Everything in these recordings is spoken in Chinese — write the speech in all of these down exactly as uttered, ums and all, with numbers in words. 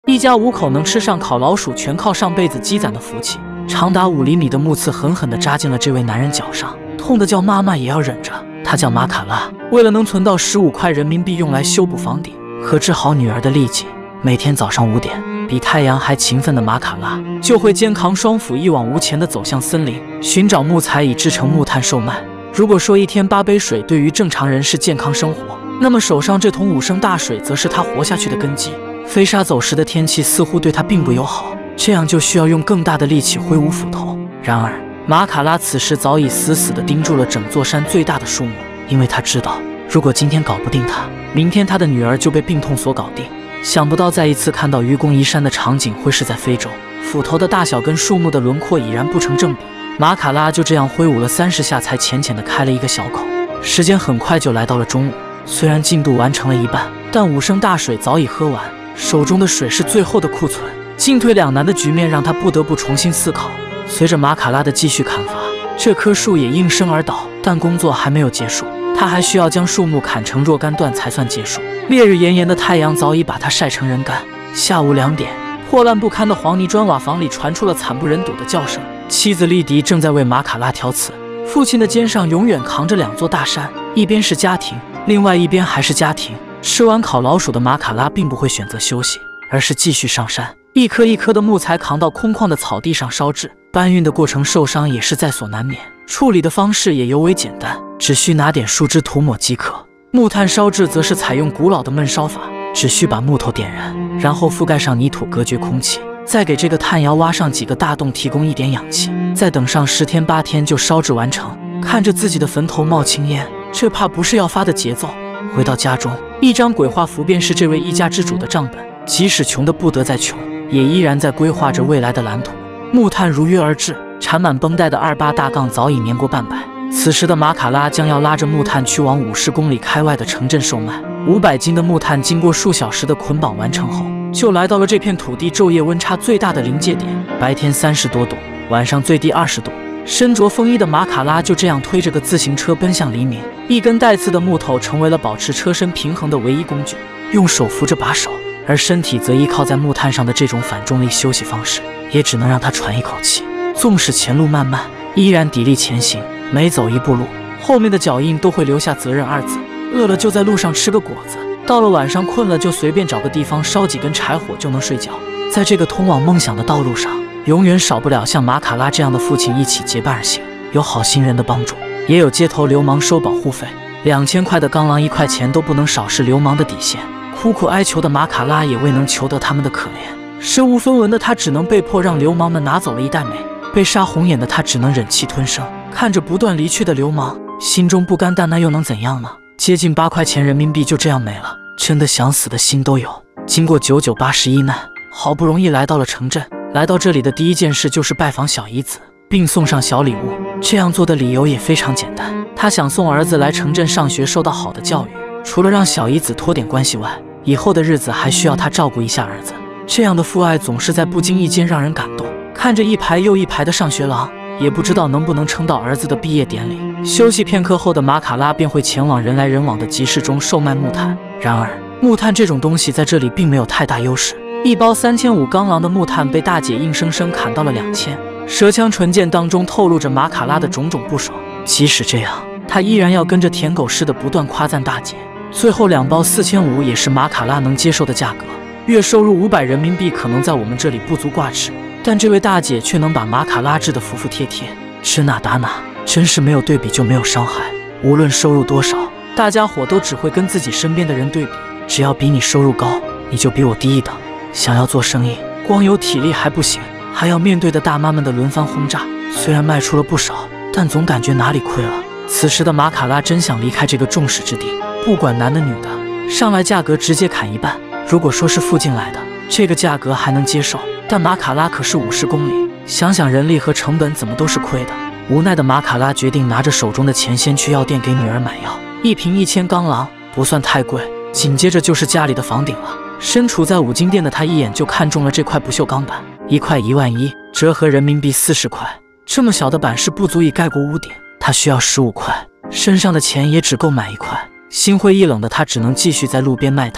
一家五口能吃上烤老鼠，全靠上辈子积攒的福气。长达五厘米的木刺狠狠地扎进了这位男人脚上，痛得叫妈妈也要忍着。他叫马卡拉，为了能存到十五块人民币用来修补房顶和治好女儿的痢疾，每天早上五点，比太阳还勤奋的马卡拉就会肩扛双斧，一往无前地走向森林，寻找木材以制成木炭售卖。如果说一天八杯水对于正常人是健康生活，那么手上这桶五升大水则是他活下去的根基。飞沙走石的天气似乎对他并不友好，这样就需要用更大的力气挥舞斧头。然而马卡拉此时早已死死地盯住了整座山最大的树木，因为他知道，如果今天搞不定他，明天他的女儿就被病痛所搞定。想不到再一次看到愚公移山的场景会是在非洲，斧头的大小跟树木的轮廓已然不成正比。马卡拉就这样挥舞了三十下，才浅浅地开了一个小口。时间很快就来到了中午，虽然进度完成了一半，但五升大水早已喝完，手中的水是最后的库存。进退两难的局面让他不得不重新思考。随着马卡拉的继续砍伐，这棵树也应声而倒，但工作还没有结束，他还需要将树木砍成若干段才算结束。烈日炎炎的太阳早已把它晒成人干。下午两点，破烂不堪的黄泥砖瓦房里传出了惨不忍睹的叫声。妻子丽迪正在为马卡拉挑刺。父亲的肩上永远扛着两座大山，一边是家庭，另外一边还是家庭。吃完烤老鼠的马卡拉并不会选择休息，而是继续上山，一颗一颗的木材扛到空旷的草地上烧制。搬运的过程受伤也是在所难免，处理的方式也尤为简单，只需拿点树枝涂抹即可。木炭烧制则是采用古老的焖烧法，只需把木头点燃，然后覆盖上泥土隔绝空气，再给这个炭窑挖上几个大洞，提供一点氧气，再等上十天八天就烧制完成。看着自己的坟头冒青烟，这怕不是要发的节奏。回到家中，一张鬼画符便是这位一家之主的账本，即使穷得不得再穷，也依然在规划着未来的蓝图。木炭如约而至，缠满绷带的二八大杠早已年过半百。此时的马卡拉将要拉着木炭去往五十公里开外的城镇售卖。五百斤的木炭经过数小时的捆绑完成后，就来到了这片土地昼夜温差最大的临界点。白天三十多度，晚上最低二十度。身着风衣的马卡拉就这样推着个自行车奔向黎明。一根带刺的木头成为了保持车身平衡的唯一工具，用手扶着把手，而身体则依靠在木炭上的这种反重力休息方式，也只能让他喘一口气。纵使前路漫漫，依然砥砺前行。每走一步路，后面的脚印都会留下责任二字。饿了就在路上吃个果子，到了晚上困了就随便找个地方烧几根柴火就能睡觉。在这个通往梦想的道路上，永远少不了像马卡拉这样的父亲一起结伴而行。有好心人的帮助，也有街头流氓收保护费。两千块的钢狼一块钱都不能少，是流氓的底线。苦苦哀求的马卡拉也未能求得他们的可怜。身无分文的他只能被迫让流氓们拿走了一袋煤。被杀红眼的他只能忍气吞声，看着不断离去的流氓，心中不甘，但那又能怎样呢？接近八块钱人民币就这样没了，真的想死的心都有。经过九九八十一难，好不容易来到了城镇。来到这里的第一件事就是拜访小姨子，并送上小礼物。这样做的理由也非常简单，他想送儿子来城镇上学，受到好的教育。除了让小姨子托点关系外，以后的日子还需要他照顾一下儿子。这样的父爱总是在不经意间让人感动。看着一排又一排的上学郎，也不知道能不能撑到儿子的毕业典礼。休息片刻后的马卡拉便会前往人来人往的集市中售卖木炭。然而木炭这种东西在这里并没有太大优势，一包三千五钢狼的木炭被大姐硬生生砍到了两千。舌枪唇剑当中透露着马卡拉的种种不爽，即使这样，他依然要跟着舔狗似的不断夸赞大姐。最后两包四千五也是马卡拉能接受的价格。月收入五百人民币可能在我们这里不足挂齿，但这位大姐却能把马卡拉治得服服帖帖，指哪打哪，真是没有对比就没有伤害。无论收入多少，大家伙都只会跟自己身边的人对比，只要比你收入高，你就比我低一等。想要做生意，光有体力还不行，还要面对的大妈们的轮番轰炸。虽然卖出了不少，但总感觉哪里亏了。此时的马卡拉真想离开这个众矢之的，不管男的女的，上来价格直接砍一半。如果说是附近来的，这个价格还能接受，但马卡拉可是五十公里，想想人力和成本怎么都是亏的。无奈的马卡拉决定拿着手中的钱先去药店给女儿买药，一瓶一千钢狼，不算太贵。紧接着就是家里的房顶了。身处在五金店的他一眼就看中了这块不锈钢板，一块一万一，折合人民币四十块。这么小的板是不足以盖过屋顶，他需要十五块，身上的钱也只够买一块。心灰意冷的他只能继续在路边卖炭。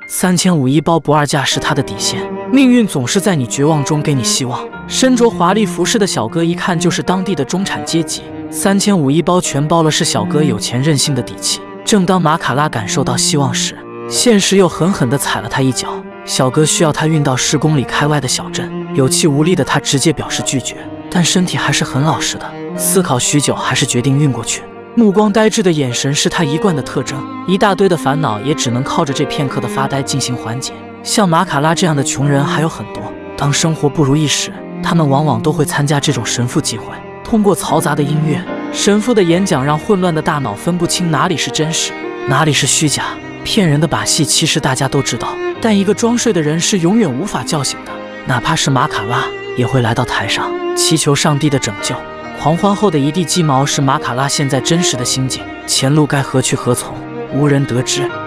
三千五一包不二价是他的底线，命运总是在你绝望中给你希望。身着华丽服饰的小哥一看就是当地的中产阶级，三千五一包全包了是小哥有钱任性的底气。正当马卡拉感受到希望时，现实又狠狠地踩了他一脚。小哥需要他运到十公里开外的小镇，有气无力的他直接表示拒绝，但身体还是很老实的，思考许久还是决定运过去。目光呆滞的眼神是他一贯的特征，一大堆的烦恼也只能靠着这片刻的发呆进行缓解。像马卡拉这样的穷人还有很多，当生活不如意时，他们往往都会参加这种神父集会。通过嘈杂的音乐，神父的演讲让混乱的大脑分不清哪里是真实，哪里是虚假。骗人的把戏其实大家都知道，但一个装睡的人是永远无法叫醒的。哪怕是马卡拉，也会来到台上祈求上帝的拯救。狂欢后的一地鸡毛是马卡拉现在真实的心境，前路该何去何从，无人得知。